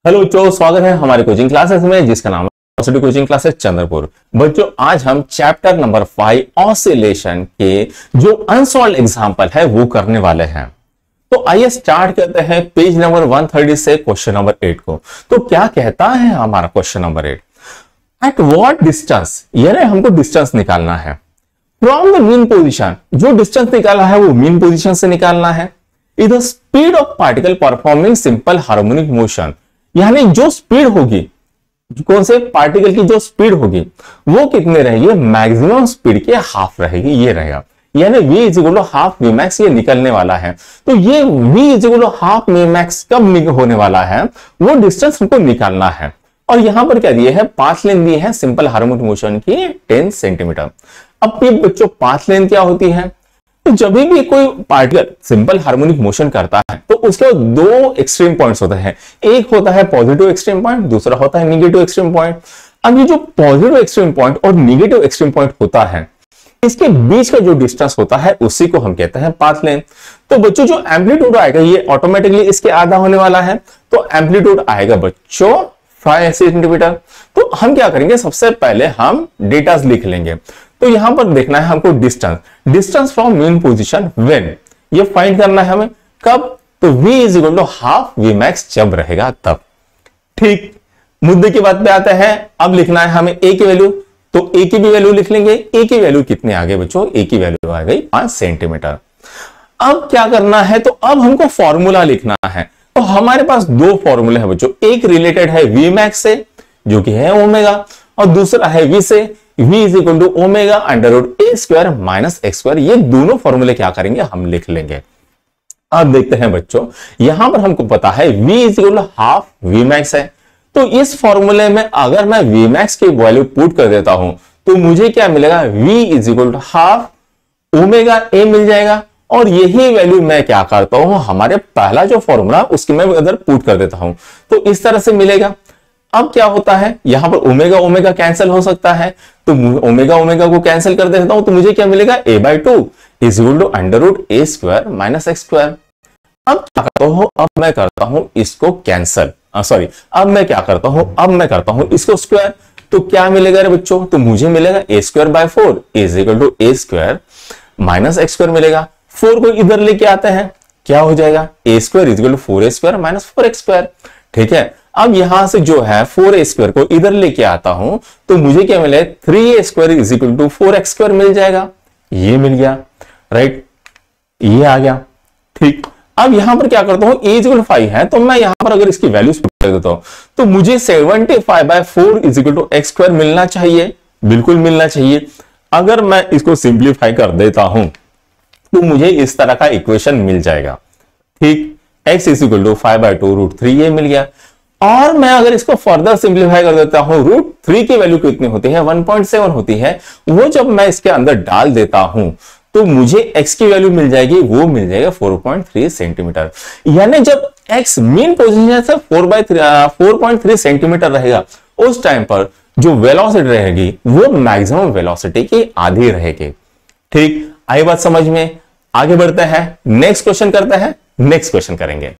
Hello बच्चों, स्वागत है हमारे कोचिंग क्लासेस में जिसका नाम है कोचिंग क्लासेस चंद्रपुर। बच्चों आज हम चैप्टर नंबर 5 ऑसिलेशन के जो अनसॉल्व्ड एग्जांपल है वो करने वाले हैं। तो आइए स्टार्ट करते हैं पेज नंबर 130 से क्वेश्चन नंबर 8 को। तो क्या कहता है हमारा question number 8, eight what distance, यानी हमको डिस्टेंस निकालना है फ्रॉम द मीन पोजीशन। जो डिस्टेंस निकाला है वो मीन पोजीशन से निकालना है। Is the speed of particle performing simple harmonic motion, यानी जो स्पीड होगी, कौन से पार्टिकल की जो स्पीड होगी वो कितने रहेगी, मैक्सिमम स्पीड के हाफ रहेगी, ये रहेगा। यानी v is equal to half V max ये निकलने वाला है। तो ये v is equal to half V max कब होने वाला है, वो डिस्टेंस हमको निकालना है। और यहां पर क्या दिए है, पाथ लेंथ दी है सिंपल हार्मोनिक मोशन की 10 सेंटीमीटर। अब ये बच्चों पाथ लेंथ क्या होती है, तो जब भी कोई पार्टिकल सिंपल हार्मोनिक मोशन करता है तो उसके दो एक्सट्रीम पॉइंट्स होते हैं। एक होता है पॉजिटिव एक्सट्रीम पॉइंट, दूसरा होता है नेगेटिव एक्सट्रीम पॉइंट। अब ये जो पॉजिटिव एक्सट्रीम पॉइंट और नेगेटिव एक्सट्रीम पॉइंट होता है, इसके बीच का जो डिस्टेंस होता है उसी को हम कहते हैं पाथ लेंथ। तो बच्चों जो एम्पलीट्यूड आएगा ये ऑटोमेटिकली इसके आधा होने वाला है, तो एम्पलीट्यूड आएगा बच्चों 5 सेंटीमीटर। तो हम क्या करेंगे, सबसे पहले हम डेटास लिख लेंगे। तो यहां पर देखना है हमको distance from mean position when, ये फाइंड करना है हमें कब, तो v is equal to half V max जब रहेगा तब। ठीक, मुद्दे की बात पे आते हैं। अब लिखना है हमें a की वैल्यू, तो a की भी वैल्यू लिख लेंगे। a की वैल्यू कितने आ गए बच्चों, a की वैल्यू आ गई 5 सेंटीमीटर। अब क्या करना है, तो अब हमको फॉर्मूला लिखना है। तो हमारे पास दो फॉर्मूले हैं बच्चों, एक रिलेटेड है वी मैक्स से जो कि है ओमेगा, और दूसरा है v से, v is equal to omega under root A square minus X square. ये दोनों फॉर्मूले क्या करेंगे, हम लिख लेंगे। अब देखते हैं बच्चों, यहां पर हमको पता है v is equal to half V max है। तो इस फॉर्मूले में अगर मैं वी मैक्स की वैल्यू पुट कर देता हूं तो मुझे क्या मिलेगा, v is equal to half omega A मिल जाएगा। और यही वैल्यू मैं क्या करता हूं, हमारे पहला जो फॉर्मूला उसकी मैं अगर पुट कर देता हूं तो इस तरह से मिलेगा। अब क्या होता है, यहां पर ओमेगा ओमेगा कैंसिल हो सकता है, तो ओमेगा ओमेगा को कैंसिल कर देता हूं तो मुझे क्या मिलेगा, a/2 is equal to under root A square minus X square. अब क्या करता हूं, अब मैं करता हूं इसको कैंसिल, अब मैं क्या करता हूं, अब मैं करता हूं इसको स्क्वायर। तो क्या मिलेगा रे बच्चों, तो मुझे मिलेगा a square by 4 is equal to A square minus X square मिलेगा। 4 को इधर लेके आते हैं, क्या हो जाएगा, a square is equal to 4a square minus 4x square. ठीक है, अब यहां से जो है 4a स्क्वायर को इधर लेके आता हूं तो मुझे क्या मिले, 3a square is equal to 4x square मिल जाएगा। ये मिल गया, राइट, ये आ गया। ठीक, अब यहां पर क्या करता हूं, a इज इक्वल टू 5 है तो मैं यहां पर अगर इसकी वैल्यूज पुट कर देता हूं तो मुझे 75/4 is equal to X square मिलना चाहिए, बिल्कुल मिलना चाहिए। अगर मैं इसको सिंप्लीफाई कर देता हूं तो मुझे इस तरह का इक्वेशन मिल जाएगा। ठीक, x is equal to 5/2 root 3a मिल गया। और मैं अगर इसको फर्दर सिंप्लीफाई कर देता हूं, रूट 3 की वैल्यू कितनी होती है, 1.7 होती है। वो जब मैं इसके अंदर डाल देता हूं तो मुझे x की वैल्यू मिल जाएगी, वो मिल जाएगा 4.3 सेंटीमीटर। यानी जब x मीन पोजीशन से 4.3 सेंटीमीटर रहेगा उस टाइम पर जो वेलोसिटी रहेगी वो मैक्सिमम वेलोसिटी की आधी रहेगी। ठीक, आई बात समझ में, आगे बढ़ते हैं, नेक्स्ट क्वेश्चन करते हैं, नेक्स्ट क्वेश्चन करेंगे।